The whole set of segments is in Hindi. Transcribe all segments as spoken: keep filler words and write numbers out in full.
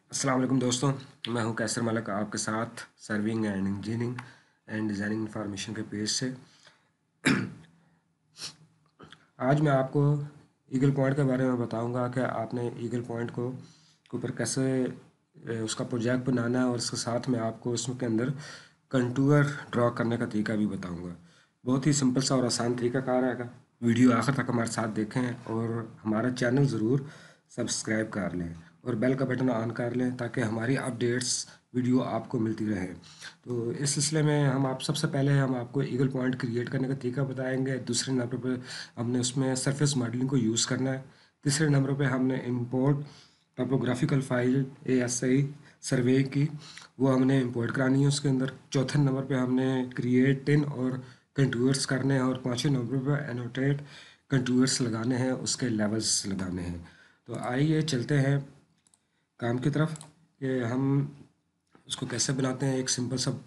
अस्सलाम वालेकुम दोस्तों, मैं हूं कैसर मलिक आपके साथ serving and engineering and designing information के पेज से। आज मैं आपको ईगल पॉइंट के बारे में बताऊंगा कि आपने ईगल पॉइंट को के ऊपर कैसे ए, उसका प्रोजेक्ट बनाना है और इसके साथ में आपको उसमें के अंदर कंटूर ड्रॉ करने का तरीका भी बताऊंगा। बहुत ही सिंपल सा और आसान तरीकाकार है। वीडियो आखिर तक हमारे साथ देखें और हमारा चैनल ज़रूर सब्सक्राइब कर लें और बेल का बटन ऑन कर लें ताकि हमारी अपडेट्स वीडियो आपको मिलती रहे। तो इस सिलसिले में हम आप सबसे पहले हम आपको ईगल पॉइंट क्रिएट करने का तरीका बताएंगे। दूसरे नंबर पर हमने उसमें सरफेस मॉडलिंग को यूज़ करना है। तीसरे नंबर पे हमने import topographical file A S I survey की, वो हमने इंपोर्ट करानी है उसके अंदर। चौथे नंबर पे हमने क्रिएट इन और कंटूर्स करने हैं और पाँचवें नंबर पे एनोटेट कंटूर्स लगाने हैं, उसके लेवल्स लगाने हैं। तो आइए चलते हैं काम की तरफ कि हम उसको कैसे बनाते हैं। एक सिंपल सा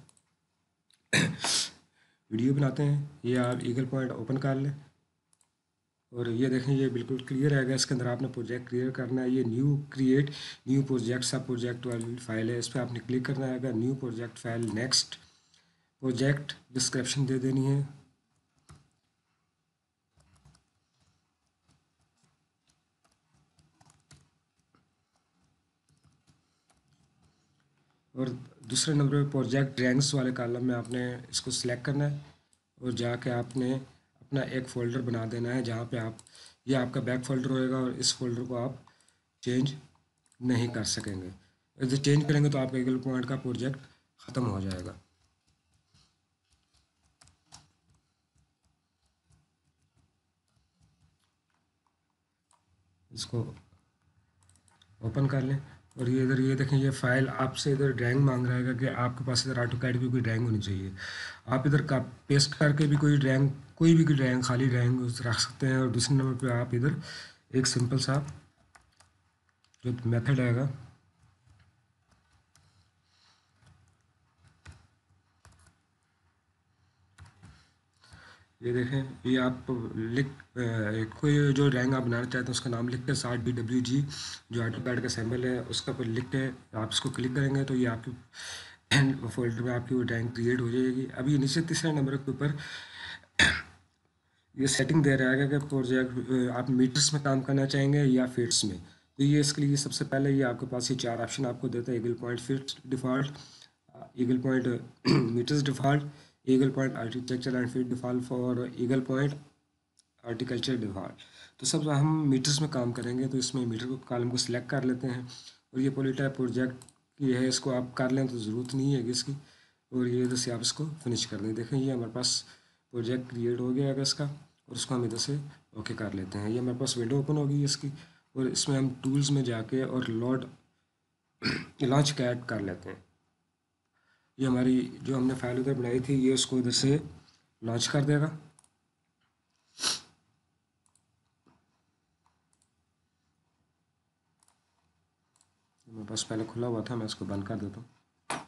वीडियो बनाते हैं। ये आप ईगल पॉइंट ओपन कर लें और ये देखें, ये बिल्कुल क्लियर आएगा। इसके अंदर आपने प्रोजेक्ट क्रिएट करना है। ये न्यू क्रिएट न्यू प्रोजेक्ट सब प्रोजेक्ट वाली फाइल है, इस पर आपने क्लिक करना है। New project file, next project description दे देनी है। और दूसरे नंबर पे प्रोजेक्ट रैंक्स वाले कॉलम में आपने इसको सिलेक्ट करना है और जाके आपने अपना एक फ़ोल्डर बना देना है जहाँ पे आप, ये आपका बैक फोल्डर होएगा और इस फोल्डर को आप चेंज नहीं कर सकेंगे। यदि चेंज करेंगे तो आपका ईगल पॉइंट का प्रोजेक्ट ख़त्म हो जाएगा। इसको ओपन कर लें और ये इधर ये देखें, ये फाइल आपसे इधर ड्राइंग मांग रहा है कि आपके पास इधर ऑटोकैड की कोई ड्राइंग होनी चाहिए। आप इधर का पेस्ट करके भी कोई ड्राइंग, कोई भी कोई ड्राइंग, खाली ड्राइंग रख सकते हैं। और दूसरे नंबर पे आप इधर एक सिंपल सा जो मेथड आएगा, ये देखें, ये आप लिख अ, कोई जो ड्राइंग आप बनाना चाहते हैं उसका नाम लिख के साथ डी डब्ल्यू जी जो ऑटोकैड का सैम्बल है उसका पर लिख के आप इसको क्लिक करेंगे तो ये आपकी फोल्डर में आपकी वो ड्राइंग क्रिएट हो जाएगी। अभी ये नीचे तीसरे नंबर के ऊपर ये सेटिंग दे रहा है कि प्रोजेक्ट आप मीटर्स में काम करना चाहेंगे या फीट्स में। तो ये इसके लिए सबसे पहले ये आपके पास ये चार ऑप्शन आपको देता है। Eagle Point feet default, Eagle Point meters default, Eagle Point architecture and feet default for Eagle Point agriculture default. तो सब हम मीटर्स में काम करेंगे तो इसमें मीटर को कॉलम को सिलेक्ट कर लेते हैं और ये पॉलीटाइप प्रोजेक्ट की है, इसको आप कर लें तो ज़रूरत नहीं है इसकी। और ये इधर से आप इसको फिनिश कर दें। देखें, ये हमारे पास प्रोजेक्ट क्रिएट हो गया है इसका और उसको हम इधर से ओके कर लेते हैं। ये हमारे पास विंडो ओपन होगी इसकी और इसमें हम टूल्स में जाके और लोड लॉन्च कैट कर लेते हैं। ये हमारी जो हमने फाइल उधर बनाई थी ये उसको इधर से लॉन्च कर देगा। मेरे पास पहले खुला हुआ था, मैं इसको बंद कर देता हूँ।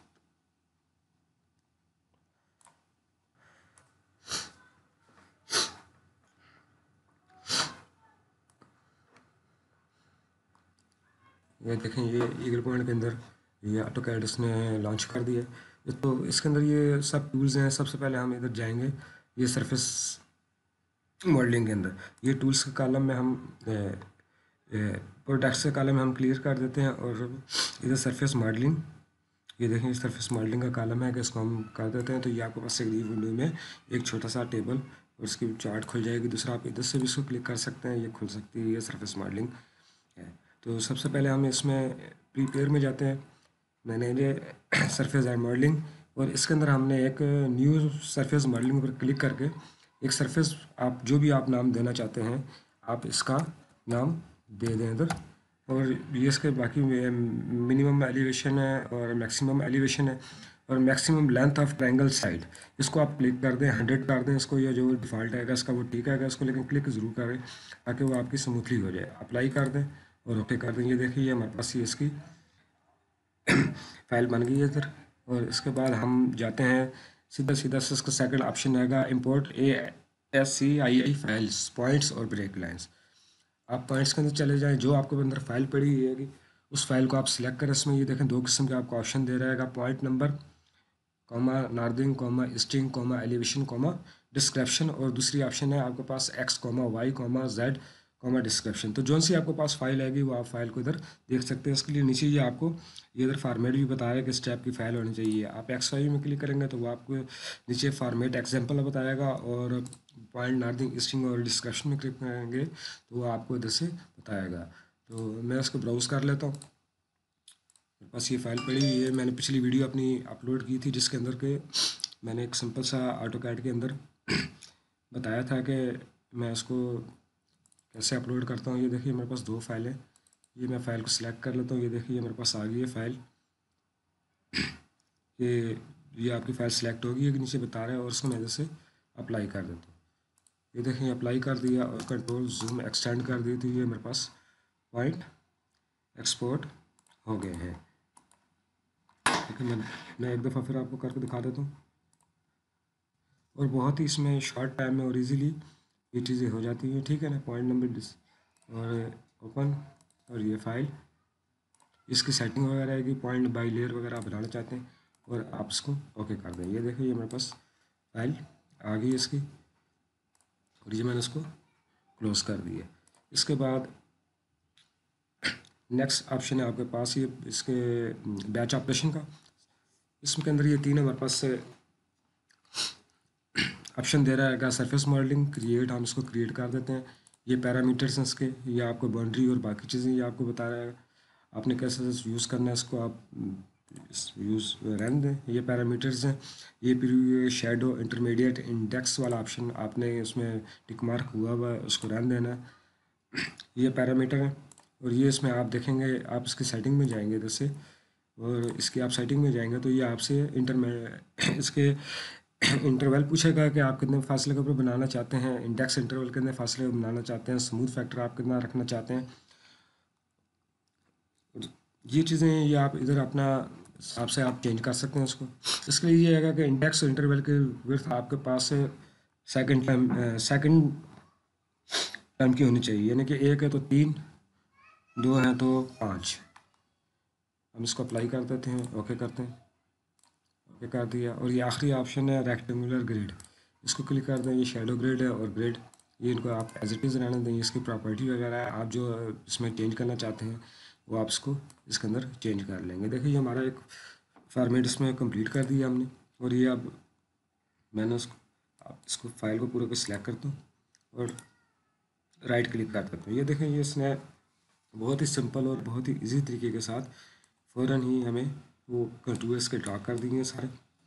ये देखें, ये ईगल पॉइंट के अंदर ये ऑटो कैड इसने लॉन्च कर दिया है। तो इसके अंदर ये सब टूल्स हैं। सबसे पहले हम इधर जाएंगे ये सरफेस मॉडलिंग के अंदर, ये टूल्स के कॉलम में हम प्रोडक्ट्स के कॉलम में हम क्लियर कर देते हैं और इधर सरफेस मॉडलिंग, ये देखें इस सरफेस मॉडलिंग का कॉलम है कि इसको हम कर देते हैं। तो ये आपके पास एक न्यू विंडो में एक छोटा सा टेबल और उसकी चार्ट खुल जाएगी। दूसरा आप इधर से भी इसको क्लिक कर सकते हैं, ये खुल सकती है, ये सरफेस मॉडलिंग है। तो सबसे पहले हम इसमें प्रीपेयर में जाते हैं, मैंने ये सरफेस एंड मॉडलिंग, और इसके अंदर हमने एक न्यू सरफेस मॉडलिंग पर क्लिक करके एक सरफेस आप जो भी आप नाम देना चाहते हैं आप इसका नाम दे दें इधर। और ये इसके बाकी मिनिमम एलिवेशन है और मैक्सिमम एलिवेशन है और maximum length of triangle side, इसको आप क्लिक कर दें, हंड्रेड कर दें इसको। या जो डिफ़ॉल्ट आएगा इसका वो ठीक आएगा इसको, लेकिन क्लिक ज़रूर करें ताकि वो आपकी स्मूथली हो जाए। अप्लाई कर दें और ओके कर दें। ये देखिए, ये हमारे पास ये इसकी फाइल बन गई है इधर। और इसके बाद हम जाते हैं सीधा सीधा से इसका सेकंड ऑप्शन आएगा import A S C I I files, points और ब्रेक लाइंस। आप पॉइंट्स के अंदर चले जाएं, जो आपके अंदर फाइल पड़ी हुई है उस फाइल को आप सिलेक्ट करें। इसमें ये देखें दो किस्म के आपको ऑप्शन दे रहेगा, point number comma northing comma string comma elevation comma description, और दूसरी ऑप्शन है आपके पास X comma Y comma Z comma description. तो जौन सी आपके पास फाइल आएगी वो आप फाइल को इधर देख सकते हैं। इसके लिए नीचे ये आपको ये इधर फॉर्मेट भी बताया कि इस टाइप की फाइल होनी चाहिए। आप एक्स वाई में क्लिक करेंगे तो वो आपको नीचे फॉर्मेट एग्जाम्पल बताएगा, और पॉइंट नार्दिंग स्ट्रिंग और डिस्क्रिप्शन में क्लिक करेंगे तो वो आपको इधर से बताएगा। तो मैं इसको ब्राउज़ कर लेता हूँ। मेरे पास ये फाइल पड़ी हुई है, मैंने पिछली वीडियो अपनी अपलोड की थी जिसके अंदर के मैंने एक सिंपल सा ऑटो कैड के अंदर बताया था कि मैं इसको कैसे अपलोड करता हूँ। ये देखिए मेरे पास दो फाइल है, ये मैं फ़ाइल को सिलेक्ट कर लेता हूँ। ये देखिए ये मेरे पास आ गई है फ़ाइल, ये ये आपकी फ़ाइल सिलेक्ट होगी, ये नीचे बता रहा है, और उसको मैं इधर से अप्लाई कर देता हूँ। ये देखें अप्लाई कर दिया और कंट्रोल जूम एक्सटेंड कर दी, तो ये मेरे पास पॉइंट एक्सपोर्ट हो गए हैं। देखिए मैं मैं एक दफ़ा फिर आपको करके दिखा देता हूँ, और बहुत ही इसमें शॉर्ट टाइम में और इजीली ये चीज़ें हो जाती हैं। ठीक है ना, पॉइंट नंबर डिस और ओपन, और ये फाइल इसकी सेटिंग वगैरह आएगी, पॉइंट बाई लेयर वगैरह आप बनाना चाहते हैं और आप इसको ओके कर दें। ये देखिए ये मेरे पास फाइल आ गई इसकी, और ये मैंने इसको क्लोज़ कर दिया। इसके बाद नेक्स्ट ऑप्शन है आपके पास ये इसके बैच ऑपरेशन का। इसके अंदर ये तीन हमारे पास ऑप्शन दे रहा है कि सरफेस मॉडलिंग क्रिएट, हम इसको क्रिएट कर देते हैं। ये पैरामीटर्स हैं इसके, ये आपको बाउंड्री और बाकी चीज़ें ये आपको बता रहा है आपने कैसे यूज़ करना है इसको, आप यूज़ रहने दें। ये पैरामीटर्स हैं, ये फिर ये शेडो इंटरमीडिएट इंडेक्स वाला ऑप्शन आपने उसमें टिक मार्क हुआ हुआ है, उसको रहने देना है। ये पैरामीटर है, और ये इसमें आप देखेंगे आप इसकी सेटिंग में जाएंगे इधर से, और इसकी आप सेटिंग में जाएंगे तो ये आपसे इंटर इसके इंटरवल पूछेगा कि आप कितने फासले के ऊपर बनाना चाहते हैं, इंडेक्स इंटरवल कितने फासले का बनाना चाहते हैं, स्मूथ फैक्टर आप कितना रखना चाहते हैं। ये चीज़ें ये आप इधर अपना हिसाब से आप चेंज कर सकते हैं इसको। इसके लिए ये है कि इंडेक्स इंटरवल के विड्थ आपके पास सेकंड टाइम सेकंड टाइम की होनी चाहिए, यानी कि एक है तो तीन, दो हैं तो पाँच। हम इसको अप्लाई कर देते हैं, ओके करते हैं, ओके कर दिया। और ये आखिरी ऑप्शन है रेक्टेंगुलर ग्रिड, इसको क्लिक कर दें। ये शेडो ग्रिड है और ग्रिड, ये इनको आप एज इट इज़ रहने दें। इसकी प्रॉपर्टी वगैरह है, आप जो इसमें चेंज करना चाहते हैं वो आप इसको इसके अंदर चेंज कर लेंगे। देखिए ये हमारा एक फॉर्मेट इसमें कंप्लीट कर दिया हमने, और ये अब मैंने उसको आप इसको फाइल को पूरे को सिलेक्ट करता हूँ और राइट क्लिक कर देता हूँ। ये देखें ये इसने बहुत ही सिंपल और बहुत ही इजी तरीके के साथ फ़ौरन ही हमें वो कंट्रोल्स के ड्रा कर दिए सारे,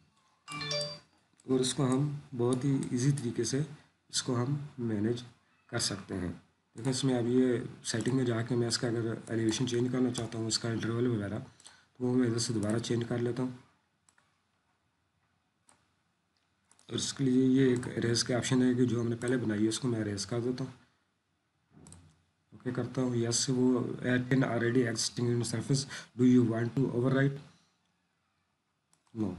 और इसको हम बहुत ही इजी तरीके से इसको हम मैनेज कर सकते हैं। देखिए इसमें अब ये सेटिंग में जाके मैं इसका अगर एलिवेशन चेंज करना चाहता हूँ, इसका इंटरवल वगैरह, तो वो मैं इधर से दोबारा चेंज कर लेता हूँ। और इसके लिए ये एक एरेज का ऑप्शन है कि जो हमने पहले बनाई है उसको मैं एरेज कर देता हूँ, ओके करता हूँ। यस वो add ten already existing in surface, do you want to overwrite, no.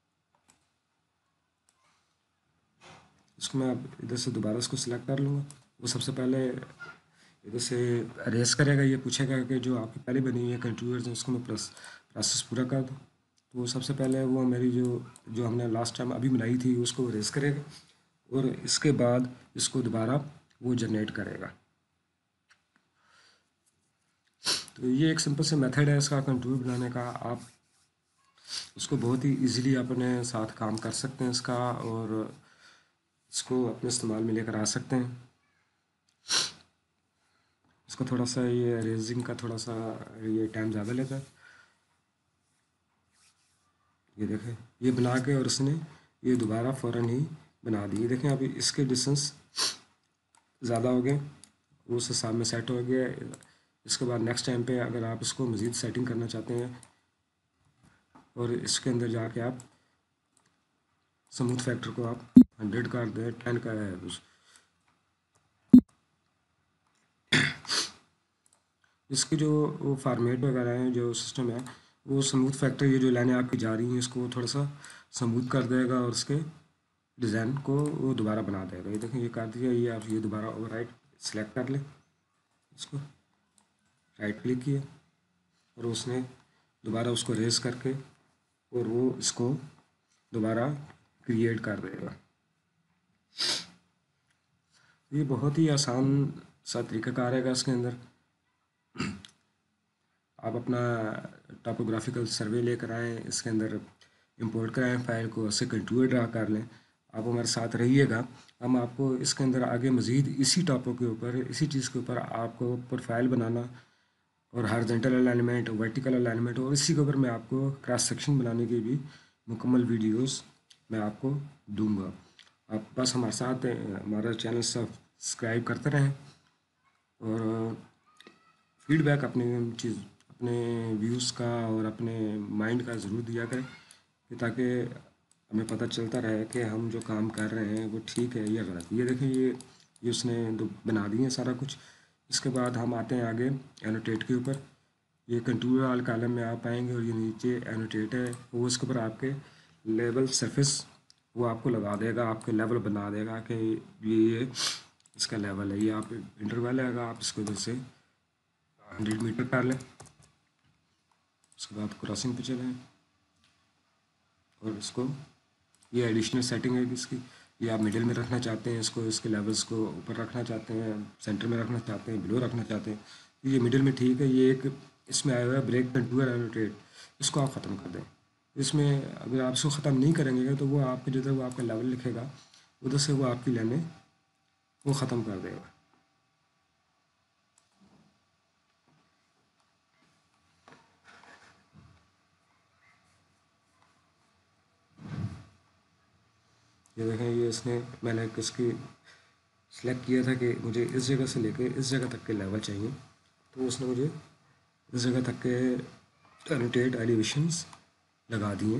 इसको मैं अब इधर से दोबारा इसको सिलेक्ट कर लूँगा। वो सबसे पहले इधर से रेस करेगा, ये पूछेगा कि जो आपकी पहले बनी हुई है कंट्रीब्यूटर्स हैं उसको मैं प्लस प्रोसेस पूरा कर दूँ। तो सबसे पहले वो मेरी जो जो हमने लास्ट टाइम अभी बनाई थी उसको रेस करेगा, और इसके बाद इसको दोबारा वो जनरेट करेगा। तो ये एक सिंपल से मेथड है इसका कंट्रीब्यूट बनाने का। आप उसको बहुत ही इजीली अपने साथ काम कर सकते हैं इसका, और इसको अपने इस्तेमाल में लेकर आ सकते हैं। इसको थोड़ा सा ये रेजिंग का थोड़ा सा ये टाइम ज़्यादा लेता है। ये देखें ये बना के और उसने ये दोबारा फ़ौरन ही बना दी। ये देखें अभी इसके डिस्टेंस ज़्यादा हो गए, वो उस हिसाब में सेट हो गया। इसके बाद नेक्स्ट टाइम पे अगर आप इसको मज़ीद सेटिंग करना चाहते हैं, और इसके अंदर जाके आप स्मूथ फैक्टर को आप हंड्रेड कर दें, टेन का है उस इसकी जो वो फार्मेट वगैरह है जो सिस्टम है, वो स्मूथ फैक्टर ये जो लाइनें आपकी जा रही हैं इसको थोड़ा सा स्मूथ कर देगा, और उसके डिज़ाइन को वो दोबारा बना देगा। ये देखें ये कर दिया, ये आप ये दोबारा ओवर राइट सेलेक्ट कर लें, इसको राइट क्लिक किया, और उसने दोबारा उसको रेस करके और वो इसको दोबारा क्रिएट कर देगा। ये बहुत ही आसान सा तरीक़ाकार है इसके अंदर। आप अपना टोपोग्राफिकल सर्वे लेकर आएँ, इसके अंदर इंपोर्ट कराएँ फाइल को, उससे कंटूर ड्रा कर लें। आप हमारे साथ रहिएगा, हम आपको इसके अंदर आगे मज़ीद इसी टॉपिक के ऊपर, इसी चीज़ के ऊपर आपको प्रोफाइल बनाना और हॉरिजॉन्टल अलाइनमेंट, वर्टिकल अलाइनमेंट और इसी के ऊपर मैं आपको क्रॉस सेक्शन बनाने की भी मुकम्मल वीडियोस मैं आपको दूंगा। आप बस हमारे साथ हमारा चैनल सब्सक्राइब करते रहें और फीडबैक अपने चीज़ अपने व्यूज़ का और अपने माइंड का ज़रूर दिया करें, कि ताकि हमें पता चलता रहे कि हम जो काम कर रहे हैं वो ठीक है या गलत। ये देखें, ये ये उसने दो बना दिए सारा कुछ। इसके बाद हम आते हैं आगे एनोटेट के ऊपर। ये कंटूर वाले कॉलम में आप आएंगे और ये नीचे एनोटेट है, वो इसके ऊपर आपके लेवल सरफेस वो आपको लगा देगा, आपके लेवल बना देगा कि ये ये इसका लेवल है। ये आप इंटरवल है, अगर आप इसको इधर से हंड्रेड मीटर कर लें, उसके बाद क्रॉसिंग पे चलें और इसको ये एडिशनल सेटिंग है इसकी, ये आप मिडिल में रखना चाहते हैं इसको, इसके लेवल्स को ऊपर रखना चाहते हैं, सेंटर में रखना चाहते हैं, बिलो रखना चाहते हैं, तो ये मिडिल में ठीक है। ये एक इसमें आया हुआ है ब्रेक कंटूर एनोटेट, इसको आप ख़त्म कर दें। इसमें अगर आप इसको ख़त्म नहीं करेंगे तो वो आपके जिधर वो आपका लेवल लिखेगा उधर से वो आपकी लाइनें वो ख़त्म कर देगा। ये देखें, ये इसने मैंने किसकी सिलेक्ट किया था कि मुझे इस जगह से लेके इस जगह तक के लेवल चाहिए, तो उसने मुझे इस जगह तक के एनोटेट एलिवेशंस लगा दिए।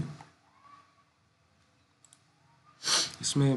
इसमें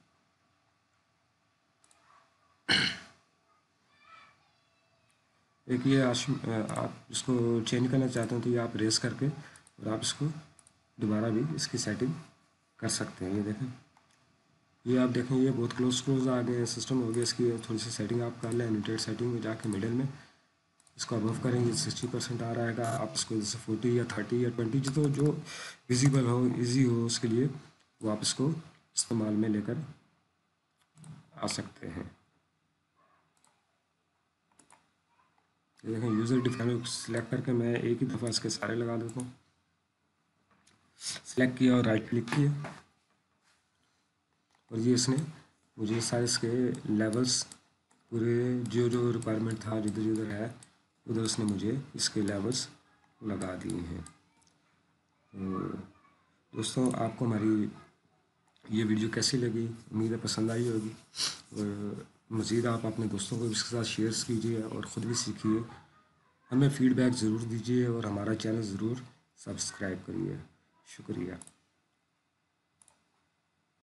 एक ये आश आप इसको चेंज करना चाहते हैं तो ये आप रेस करके और आप इसको दोबारा भी इसकी सेटिंग कर सकते हैं। ये देखें, ये आप देखें, ये बहुत क्लोज क्लोज आ गए, सिस्टम हो गया। इसकी थोड़ी सी सेटिंग आप कर लें, एनोटेट सेटिंग में जाके मिडिल में इसको अबव करेंगे, सिक्सटी परसेंट आ रहा है। आप इसको जैसे फोर्टी या थर्टी या ट्वेंटी जो जो विजिबल हो, इजी हो, उसके लिए वो आप इसको इस्तेमाल में लेकर आ सकते हैं। ये देखें, यूज़र डिफाइन सेलेक्ट करके मैं एक ही दफ़ा इसके सारे लगा देता हूँ। सेलेक्ट किया और राइट क्लिक किया और ये इसने मुझे सारे इसके लेवल्स पूरे जो जो रिक्वायरमेंट था जिधर जिधर है उधर उसने मुझे इसके लेवल्स लगा दिए हैं। तो दोस्तों, आपको हमारी ये वीडियो कैसी लगी? उम्मीद है पसंद आई होगी और मज़ीद आप अपने दोस्तों को भी इसके साथ शेयर्स कीजिए और ख़ुद भी सीखिए। हमें फ़ीडबैक ज़रूर दीजिए और हमारा चैनल ज़रूर सब्सक्राइब करिए। शुक्रिया।